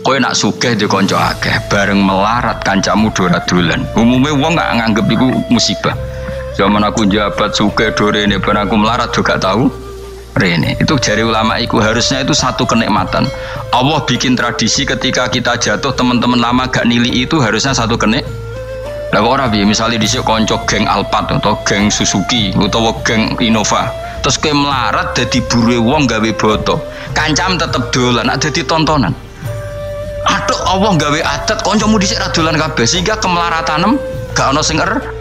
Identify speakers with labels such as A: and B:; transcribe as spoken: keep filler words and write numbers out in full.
A: Kowe nak sugih di konco akeh, bareng melarat kancamu dora dolan. Umumnya wong nggak nganggep itu musibah. Zaman aku jabat sugih dore ini, ben aku melarat juga tahu. Rene itu jari ulama iku harusnya itu satu kenikmatan. Allah bikin tradisi ketika kita jatuh teman-teman lama gak nili itu harusnya satu kenik. Lah kok ora piye misale dhisik kanca geng Alphard atau geng Suzuki utawa geng Innova. Terus kowe melarat dadi buru wong gawe boto. Kancam tetep dolan, nak dadi tontonan. Aduh Allah gawe adat kancamu dhisik ra dolan kabeh sehingga kemelaratanem gak ana sing er